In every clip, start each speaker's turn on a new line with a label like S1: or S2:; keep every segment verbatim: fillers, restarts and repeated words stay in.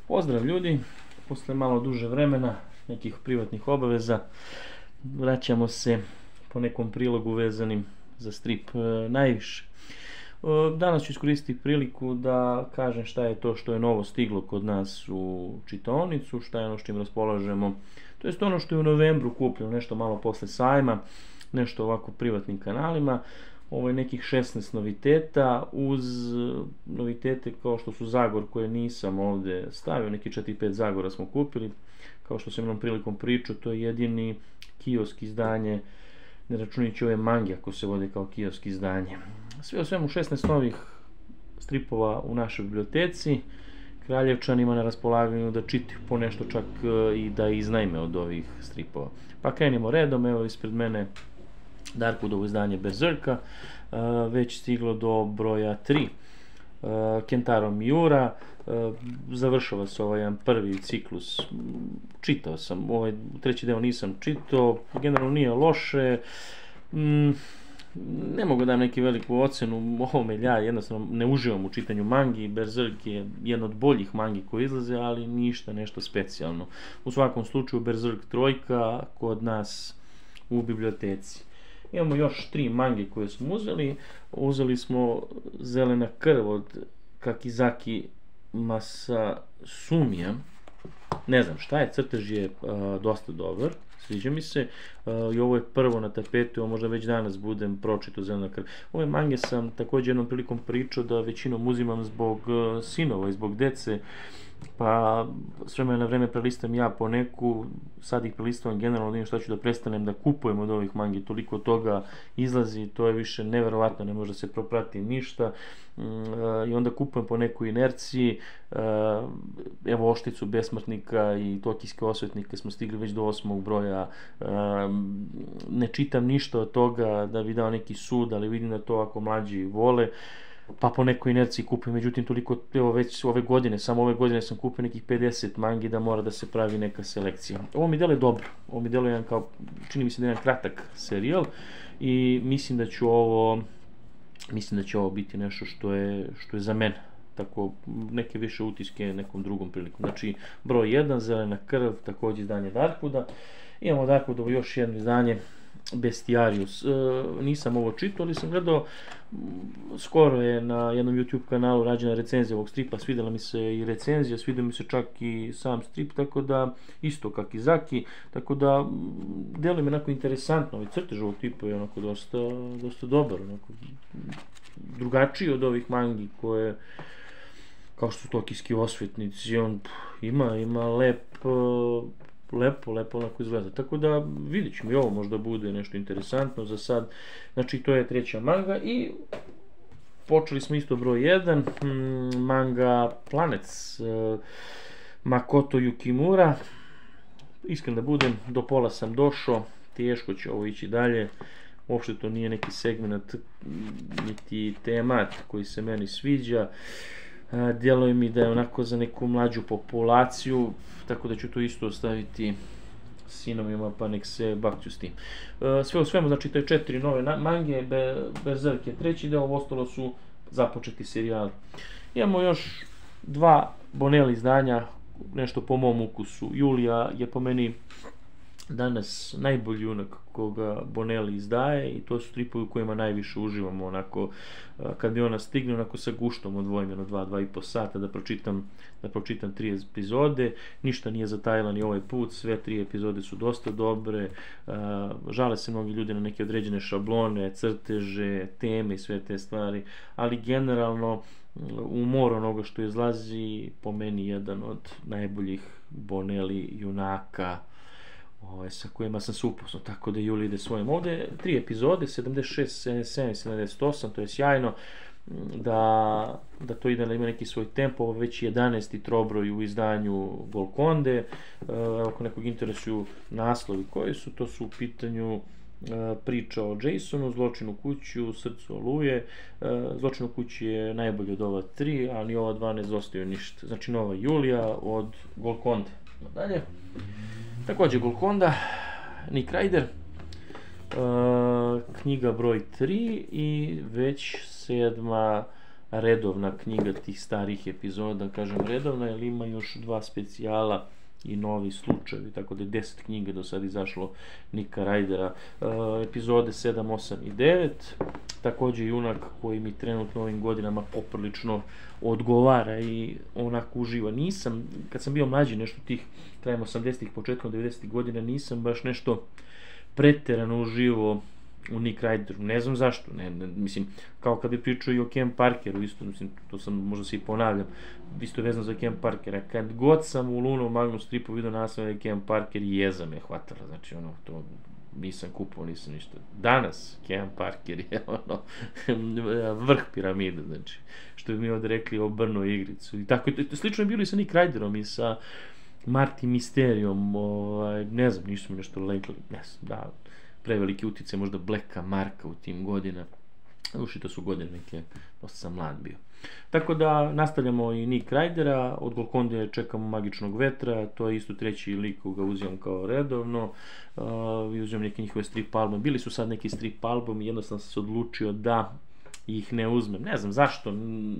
S1: Pozdrav ljudi, posle malo duže vremena, nekih privatnih obaveza, vraćamo se po nekom prilogu vezanim za strip najviše. Danas ću iskoristiti priliku da kažem šta je to što je novo stiglo kod nas u čitaonicu, šta je ono što im raspolažemo. To je ono što je u novembru kupljeno, nešto malo posle sajma, nešto ovako privatnim kanalima. Ovo je nekih šesnaest noviteta, uz novitete kao što su Zagor koje nisam ovde stavio, neki četiri pet Zagora smo kupili. Kao što sam jednom prilikom pričao, to je jedini kiosk izdanje, ne računajući ove mange ako se vode kao kiosk izdanje. Sve o svemu šesnaest novih stripova u našoj biblioteci, Kraljevčanima na raspolaganju da čitaju po nešto, čak i da iznajme od ovih stripova. Pa krenimo redom, evo ispred mene Darkwoodovo izdanje Berzerka, već stiglo do broja tri. Kentaro Miura, završava se ovaj jedan prvi ciklus, čitao sam, ovaj treći deo nisam čitao, generalno nije loše, ne mogu da dam neki veliku ocenu ovome, ja jednostavno ne uživam u čitanju mangi. Berzerk je jedna od boljih mangi koje izlaze, ali ništa nešto specijalno. U svakom slučaju Berzerk trojka kod nas u biblioteci. Imamo još tri mange koje smo uzeli. Uzeli smo Zelena krv od Kakizaki Masasumija. Ne znam šta je, crtež je dosta dobar, sviđa mi se. I ovo je prvo na tapetu, možda već danas budem pročitao Zelena krv. Ove mange sam također jednom prilikom pričao da većinom uzimam zbog sinova i zbog dece, pa s vremena na vreme prelistam ja po neku, sad ih prelistavam generalno, vidim šta ću da prestanem da kupujem od ovih mangi, toliko toga izlazi, to je više neverovatno, ne može da se proprati ništa, i onda kupujem po nekoj inerciji. Evo Ošticu Besmrtnika i Tokijske osvetnike smo stigli već do osmog broja, ne čitam ništa od toga da bi dao neki sud, ali vidim da to ako mlađi vole, pa po nekoj inerciji kupim. Međutim, toliko, evo već ove godine, samo ove godine sam kupio nekih pedeset mangi da mora da se pravi neka selekcija. Ovo mi deluje dobro, ovo mi deluje jedan kao, čini mi se da je jedan kratak serijal i mislim da ću ovo, mislim da će ovo biti nešto što je, što je za mene. Tako, neke više utiske nekom drugom prilikom. Znači, broj jedan, Zelena krv, također izdanje Darkwooda. Imamo Darkwoodovo još jedno izdanje, Bestiarius. Nisam ovo čitao, ali sam gledao, skoro je na jednom YouTube kanalu rađena recenzija ovog stripa, svidjela mi se i recenzija, svidio mi se čak i sam strip, tako da, isto Kakizaki, tako da, deluje mi onako interesantno, ovaj crtež ovog tipa je onako dosta, dosta dobar, onako, drugačiji od ovih mangi koje, kao što su Tokijski osvetnici, on ima, ima lep, lepo, lepo onako izgleda, tako da vidjet ćemo i ovo možda bude nešto interesantno za sad. Znači to je treća manga i počeli smo isto broj jedan, manga Planets, Makoto Yukimura. Iskren da budem, do pola sam došao, teško će ovo ići dalje, uopšte to nije neki segment niti temat koji se meni sviđa. Djeluje mi da je onako za neku mlađu populaciju, tako da ću to isto ostaviti sinovima pa nek se bakću s tim. Sve u svemu, znači to je četiri nove mange, Berzerk je treći deo, ovo ostalo su započeti serijali. Imamo još dva Bonelli izdanja, nešto po mom ukusu. Julija je po meni danas najbolji junak koga Bonelli izdaje i to su stripovi u kojima najviše uživamo, onako, kad mi ona stigne, onako sa guštom odvojim jedno dva, dva i po sata da pročitam, da pročitam tri epizode, ništa nije zatajila ni ovaj put, sve tri epizode su dosta dobre, žale se mnogi ljudi na neke određene šablone, crteže, teme i sve te stvari, ali generalno umor onoga što izlazi, po meni jedan od najboljih Bonelli junaka sa kojima sam se upoznao, tako da Julija ide svojim. Ovde tri epizode, sedamdeset šest, sedamdeset sedam, sedamdeset osam, to je sjajno da, da to ide, da ima neki svoj tempo. Ovo već jedanaesti trobroj u izdanju Golconde. Ako nekog interesuju naslovi koji su, to su u pitanju priča o Jasonu, Zločinu kuću, Srcu oluje. Zločinu kući je najbolje od ova tri, ali ova dva ne zostaju ništa. Znači nova Julija od Golconde. Dalje. Također Golconda, Nick Ryder, knjiga broj tri i već sedma redovna knjiga tih starih epizoda, kažem redovna, jer ima još dva specijala i novi slučajevi, tako da je deset knjiga do sad izašlo Nika Rajdera, e, epizode sedam, osam i devet, takođe junak koji mi trenutno ovim godinama poprilično odgovara i onako uživa. Nisam, kad sam bio mlađi nešto tih krajem osamdesetih, početkom devedesetih godina, nisam baš nešto preterano uživo u Nick Ryderu, ne znam zašto, ne, ne, mislim, kao kad bi pričao i o Ken Parkeru, isto, mislim, to sam, možda se i ponavljam, isto vezano za Ken Parkera, kad god sam u Luno Magnus stripu vidio naslov je Ken Parker i jeza me hvatala, znači ono, to nisam kupao, nisam ništa. Danas Ken Parker je ono, vrh piramide, znači, što bi mi ovdje rekli o Brno igricu, i tako, to, to slično je bilo i sa Nick Ryderom i sa Marty Mysteriom, ovaj, ne znam, nisu mi nešto legli, ne znam, da, preveliki utice možda Blacka Marka u tim godina, uši to su godine neke, dosta sam mlad bio. Tako da nastavljamo i Nick Rydera, od Golconde čekamo Magičnog vetra, to je isto treći lik koga uzimam kao redovno, uh, uzimam neke njihove strip albume, bili su sad neki strip albumi, jednostavno sam se odlučio da ih ne uzmem, ne znam zašto,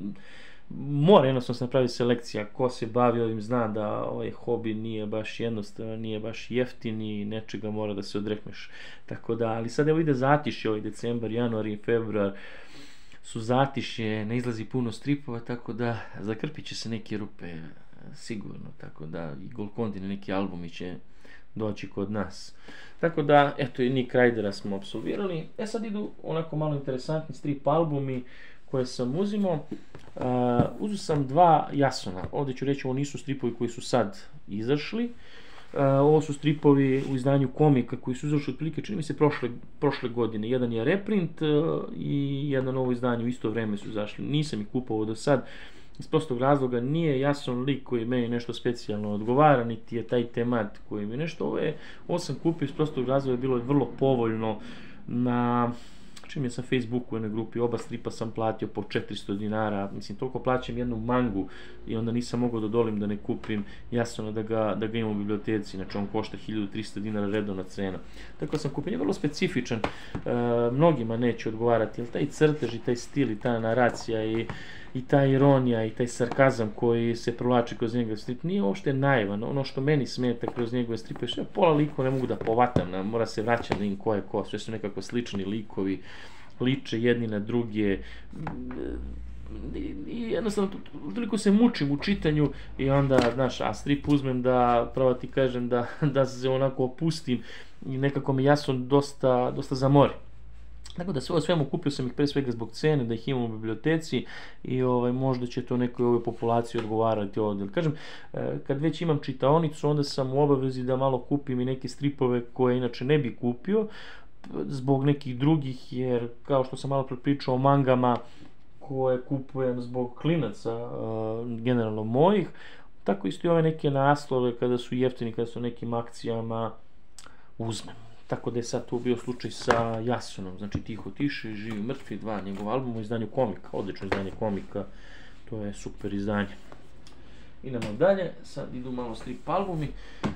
S1: mora jednostavno se napravi selekcija, ko se bavi ovim zna da ovaj hobi nije baš jednostavan, nije baš jeftin i nečega mora da se odrekneš. Tako da, ali sad evo ide zatišje, ovaj decembar, januar i februar su zatišje, ne izlazi puno stripova, tako da zakrpit će se neke rupe sigurno, tako da i Golcondine neki albumi će doći kod nas. Tako da, eto i Nick Rydera smo apsolvirali. E sad idu onako malo interesantni strip albumi koje sam uzimao. Uh, uzeo sam dva Jasona, ovdje ću reći, ovo nisu stripovi koji su sad izašli, uh, ovo su stripovi u izdanju komika koji su izašli otprilike, čini mi se, prošle, prošle godine. Jedan je reprint uh, i jedan novo izdanje u isto vreme su izašli. Nisam ih kupovao do sad, iz prostog razloga nije Jason lik koji meni nešto specijalno odgovara, niti je taj temat koji mi nešto, ovo, je, ovo sam kupio iz prostog razloga, bilo je vrlo povoljno na... čim je sa Facebooku u jednoj grupi, oba stripa sam platio po četiristo dinara, mislim, toliko plaćam jednu mangu i onda nisam mogao da dolim da ne kupim, jasno da ga, da ga imam u biblioteci, znači on košta hiljadu trista dinara redovna cena. Tako sam kupio, je vrlo specifičan, e, mnogima neće odgovarati, ali taj crtež i taj stil i ta naracija i, i ta ironija i taj sarkazam koji se provlači kroz njegove strip nije uopšte naivan. Ono što meni smeta kroz njegove stripe je što ja pola likova ne mogu da povatam, na, mora se vraćam da im ko je ko, sve su nekako slični likovi, liče jedni na druge i, i jednostavno toliko se mučim u čitanju i onda, znaš, a strip uzmem da, pravo ti kažem, da, da se onako opustim i nekako me Jason dosta, dosta zamori. Tako da sve o svemu kupio sam ih pre svega zbog cene, da ih imam u biblioteci i ovaj, možda će to nekoj ovoj populaciji odgovarati ovdje. Kažem, kad već imam čitaonicu, onda sam u obavezi da malo kupim i neke stripove koje inače ne bi kupio, zbog nekih drugih, jer kao što sam malo prepričao o mangama koje kupujem zbog klinaca, uh, generalno mojih, tako isto i ove neke naslove kada su jeftini, kada su nekim akcijama uzmem. Tako da je sad tu bio slučaj sa Jasonom, znači Tiho tiše, Živi mrtvi dva, njegov album u izdanju komika, odlično izdanje komika, to je super izdanje. Idemo dalje, sad idu malo strip albumi.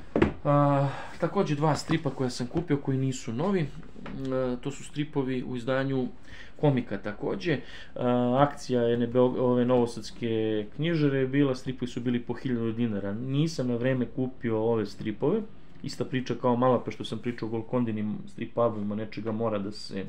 S1: Uh, također dva stripa koja sam kupio koji nisu novi, uh, to su stripovi u izdanju komika također. Uh, akcija je nebe, ove novosadske knjižare bila, stripovi su bili po hiljadu dinara. Nisam na vreme kupio ove stripove, ista priča kao malo pre što sam pričao o Golcondinim strip albumima, nečega mora da se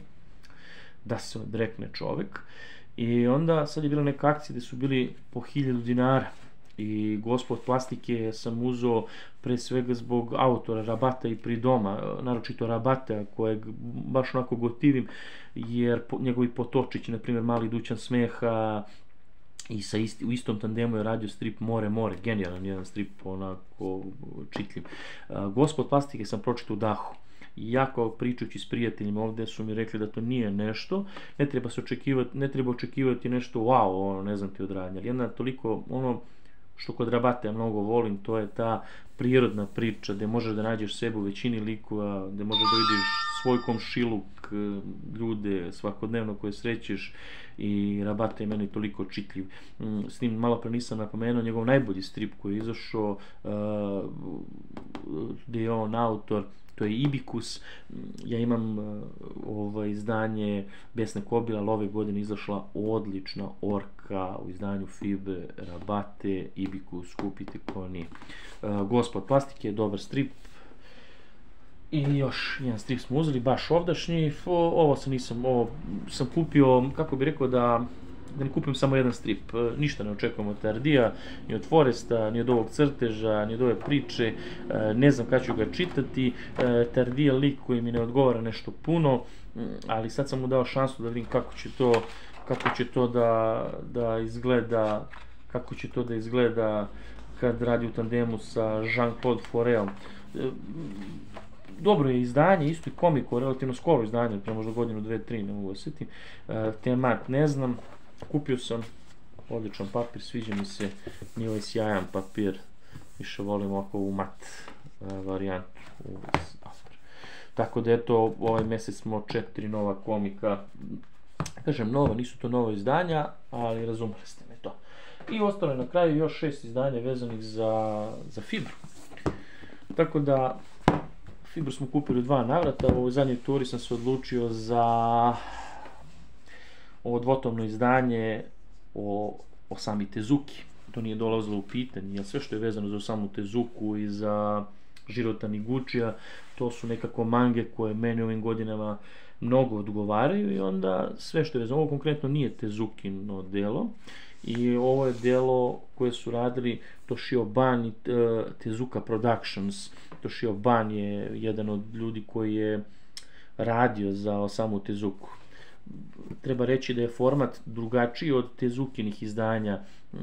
S1: da se odrekne čovek. I onda sad je bila neka akcija gde su bili po hiljadu dinara. I Gospod plastike sam uzeo pre svega zbog autora Rabata i Pridoma, naročito Rabata kojeg baš onako gotivim, jer po, njegovi potočići, na primjer Mali dućan smeha, i sa isti, u istom tandemu je radio strip More More, genijalan jedan strip, onako čitljiv. Gospod plastike sam pročitao u dahu. I ja kao pričajući s prijateljima ovdje su mi rekli da to nije nešto, ne treba se očekivati, ne treba očekivati nešto wow, ono, ne znam ti od radnje, ali jedna toliko, ono, što kod Rabata ja mnogo volim, to je ta prirodna priča gdje možeš da nađeš sebe u većini likova, gdje možeš da vidiš svoj komšiluk, ljude svakodnevno koje srećeš, i Rabata je meni toliko čitljiv. S njim malo pre nisam napomenuo njegov najbolji strip koji je izašao, uh, gdje je on autor, to je Ibikus. Ja imam ovo izdanje Besne Kobile, ali ove godine izašla odlična Orka u izdanju Fibe, Rabate, Ibikus, kupite ko nije. Gospod plastike, dobar strip. I još jedan strip smo uzeli, baš ovdašnji. Ovo sam nisam, ovo sam kupio, kako bih rekao, da da ne kupim samo jedan strip, ništa ne očekujem od Tardija, ni od Foresta, ni od ovog crteža, ni od ove priče, ne znam kada ću ga čitati. Tardi je lik koji mi ne odgovara nešto puno, ali sad sam mu dao šansu da vidim kako će to, kako će to da, da izgleda, kako će to da izgleda kad radi u tandemu sa Jean-Claude Foreom. Dobro je izdanje, isto i komiko, relativno skoro izdanje, prema možda godinu, dve, tri, ne mogu da setim. Temat ne znam. Kupio sam odličan papir, sviđa mi se, nije ovaj sjajan papir, više volim ovako ovu mat varijantu. Tako da eto, ovaj mesec smo četiri nova komika, kažem nova, nisu to nova izdanja, ali razumeli ste me to. I ostalo je na kraju još šest izdanja vezanih za, za Fibru. Tako da, Fibru smo kupili dva navrata, u ovoj zadnjoj turi sam se odlučio za ovo dvotomno izdanje o Osami Tezuki. To nije dolazilo u pitanje, jer sve što je vezano za Osamu Tezuku i za Jiro Taniguchija, to su nekako mange koje meni ovim godinama mnogo odgovaraju i onda sve što je vezano, ovo konkretno nije Tezukino delo, i ovo je delo koje su radili Toshio Ban i Tezuka Productions. Toshio Ban je jedan od ljudi koji je radio za Osamu Tezuku. Treba reći da je format drugačiji od Tezukinih izdanja.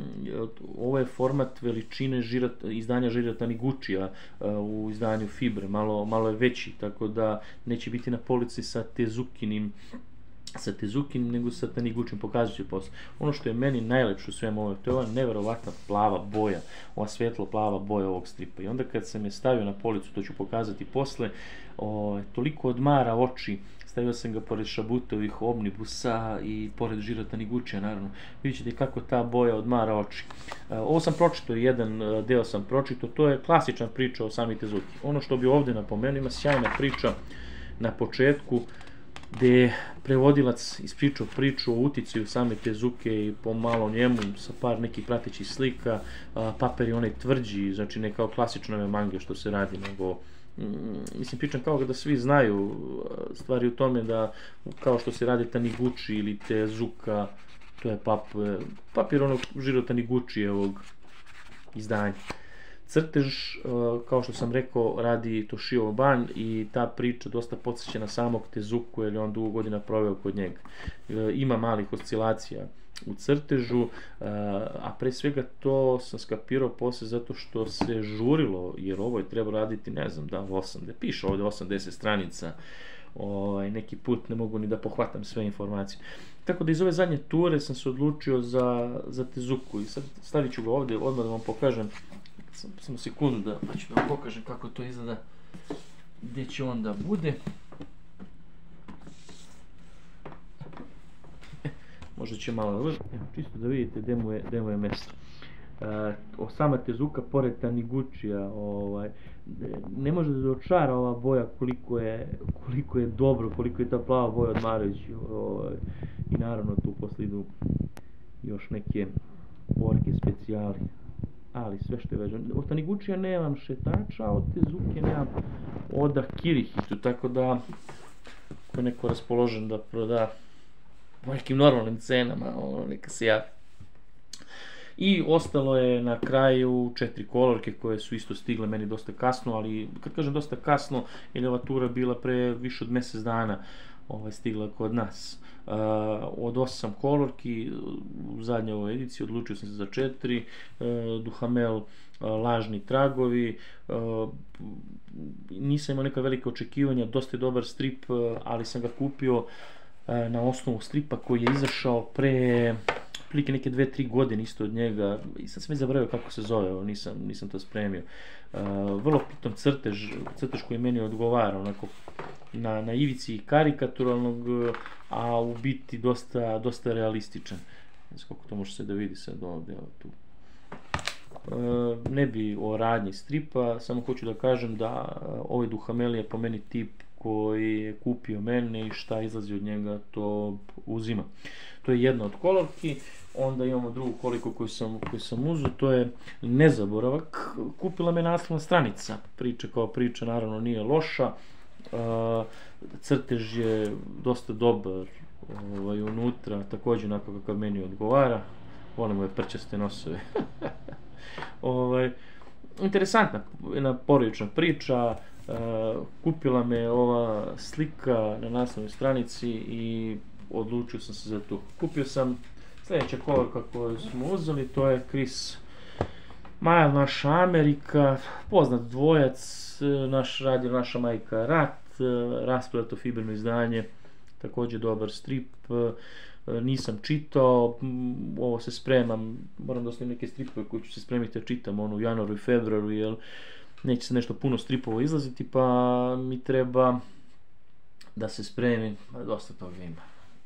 S1: Ovo je format veličine izdanja Jiro Taniguchija u izdanju Fibre, malo, malo je veći, tako da neće biti na polici sa Tezukinim sa Tezukinim, nego sa Taniguchijim, pokazat ću posle. Ono što je meni najlepše u svemu ovome, to je ova neverovatna plava boja, ova svetlo plava boja ovog stripa. I onda kad sam je stavio na policu, to ću pokazati posle, o, toliko odmara oči. Stavio sam ga pored Šabutovih omnibusa i pored Jiro Taniguchija, naravno. Vidjet ćete kako ta boja odmara oči. Ovo sam pročitao, jedan deo sam pročitao, to je klasična priča o Osami Tezuki. Ono što bi ovde napomenuo, ima sjajna priča na početku, gde prevodilac ispričao priču o uticaju Osame Tezuke i pomalo njemu sa par nekih pratećih slika. Papir je onaj tvrđi, znači ne kao klasično ove mange što se radi, nego mislim, pričam kao da svi znaju stvari u tome da kao što se radi Taniguchi ili Tezuka, to je papir onog Jiro Taniguchijevog izdanja. Crtež, kao što sam rekao, radi Toshio Ban i ta priča dosta podsjeća na samog Tezuku, jer je on dugo godina proveo kod njega. Ima malih oscilacija u crtežu, a pre svega to sam skapirao posle zato što se žurilo, jer ovo je treba raditi, ne znam, da, osam, da piše ovde osamdeset stranica, neki put ne mogu ni da pohvatam sve informacije. Tako da iz ove zadnje ture sam se odlučio za Tezuku i sad stavit ću ga ovde, odmah da vam pokažem, samo sekundu da ću da vam pokažem kako to izgleda, gde će on da bude. Možda će malo vrlo, čisto da vidite gde mu je mesto. Osama Tezuka pored Taniguchija, ne može da dočara ova boja koliko je dobro, koliko je ta plava boja odmarajući. I naravno tu posle idu još neke orke specijali, ali sve što je vežano. Od Taniguchija nemam šetača, od Tezuke nemam Oda Kirihitu, tako da ako je neko raspoložen da proda po nekim normalnim cenama, neka se javi. I ostalo je na kraju četiri kolorke koje su isto stigle meni dosta kasno, ali kad kažem dosta kasno, jer je ova tura bila pre više od mesec dana stigla kod nas. Od osam kolorki u zadnjoj ovoj ediciji odlučio sam se za četiri. Duhamel Lažni tragovi, nisam imao neka velika očekivanja, dosta je dobar strip, ali sam ga kupio na osnovu stripa koji je izašao pre prilike neke dve, tri godine isto od njega, i sad sam već zaboravio kako se zove, nisam to spremio. Vrlo pitan crtež, crtež koji meni odgovara, onako na ivici karikaturalnog, a u biti dosta realističan. Ne znam kako to može se da vidi sad ovde, tu. ne bi o radnji stripa, samo hoću da kažem da ovaj Duhamel je po meni tip koji je kupio mene i šta izlazi od njega to uzima. To je jedna od kolorki. Onda imamo drugu koliku koju sam, koju sam uzeo, to je Nezaboravak. Kupila me naslovna stranica. Priča kao priča naravno nije loša. Crtež je dosta dobar ovaj, unutra, također onako kakav meni odgovara. Volim ove prčaste nosove. ovaj, interesantna, jedna porodična priča. Uh, kupila me ova slika na naslovnoj stranici i odlučio sam se za to. Kupio sam sljedeća kolorka koju smo uzeli, to je Chris Maja, naša Amerika, poznat dvojac, naš radi naša majka Rat, rasprodato fibrino izdanje, također dobar strip, nisam čitao, ovo se spremam, moram da ostavim neke stripove koje ću se spremiti da čitam ono, u januaru i februaru, jer neće se nešto puno stripova izlaziti, pa mi treba da se spremim, dosta toga ima.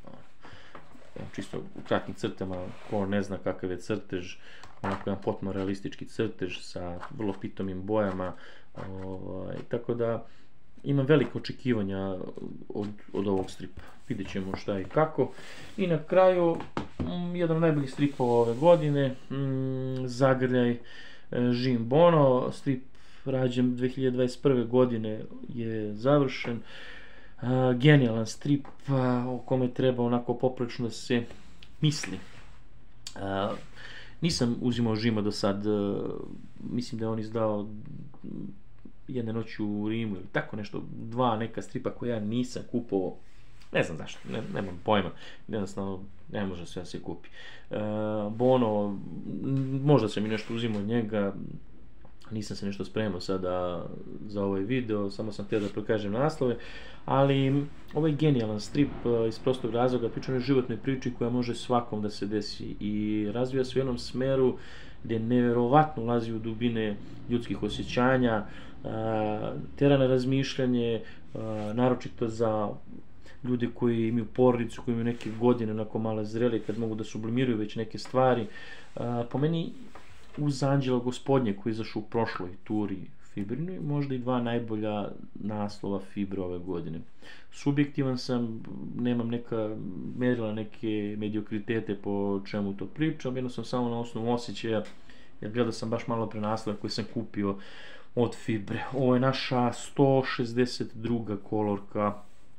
S1: Čisto u kratkim crtama, ko ne zna kakav je crtež, onako jedan potpuno realistički crtež sa vrlo pitomim bojama, ovaj, tako da imam velike očekivanja od, od ovog stripa. Vidjet ćemo šta i kako. I na kraju, m, jedan od najboljih stripova ove godine, m, Zagrljaj, Jim Bono, strip rađen dve hiljade dvadeset prve godine je završen. Uh, genijalan strip uh, o kome treba onako poprečno da se misli. Uh, nisam uzimao Žima do sad, uh, mislim da je on izdao Jedne noći u Rimu ili tako nešto, dva neka stripa koje ja nisam kupovao, ne znam zašto, ne, nemam pojma, jednostavno ne može sve da se kupi. Uh, Bono, možda sam i nešto uzimao od njega, nisam se nešto spremao sada za ovaj video, samo sam htio da prikažem naslove, ali ovaj genijalan strip iz prostog razloga, priča o životnoj priči koja može svakom da se desi i razvija se u jednom smeru gdje nevjerovatno ulazi u dubine ljudskih osjećanja, tera na razmišljanje, naročito za ljude koji imaju porodicu, koji imaju neke godine onako malo zreli, kad mogu da sublimiraju već neke stvari. Po meni, uz Anđela Gospodnje koji je izašao u prošloj turi fibrinoj, možda i dva najbolja naslova Fibre ove godine. Subjektivan sam, nemam neka merila, neke mediokritete po čemu to pričam, jednostavno samo na osnovu osjećaja, jer gledao sam baš malo pre naslova koje sam kupio od Fibre. Ovo je naša sto šezdeset druga kolorka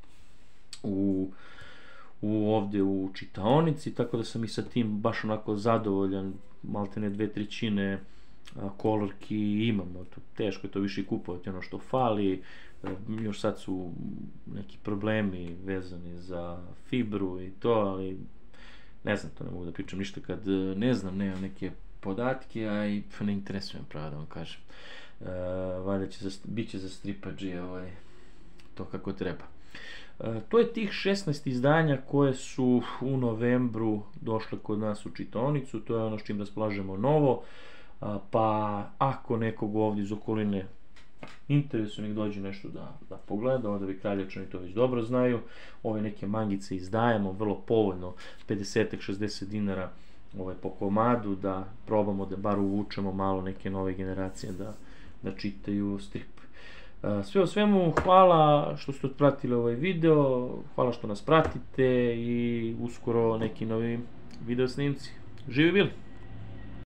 S1: u u ovdje u čitaonici, tako da sam i sa tim baš onako zadovoljan, maltene dve trećine kolorki imamo, to, teško je to više kupovati, ono što fali, još sad su neki problemi vezani za Fibru i to, ali ne znam, to ne mogu da pričam ništa kad ne znam, nemam neke podatke, a i ne interesujem, pravo da vam kažem. E, valjda će za, bit će za stripađije ovaj, to kako treba. E, to je tih šesnaest izdanja koje su u novembru došle kod nas u čitaonicu, to je ono s čim raspolažemo novo, a, pa ako nekog ovdje iz okoline interesuje, nek dođe nešto da, da pogleda, onda bi Kraljačani to već dobro znaju. Ove neke mangice izdajemo vrlo povoljno, pedeset do šezdeset dinara ovaj, po komadu, da probamo da bar uvučemo malo neke nove generacije da, da čitaju strip. Sve u svemu, hvala što ste pratili ovaj video, hvala što nas pratite i uskoro neki novi video snimci. Živi bili!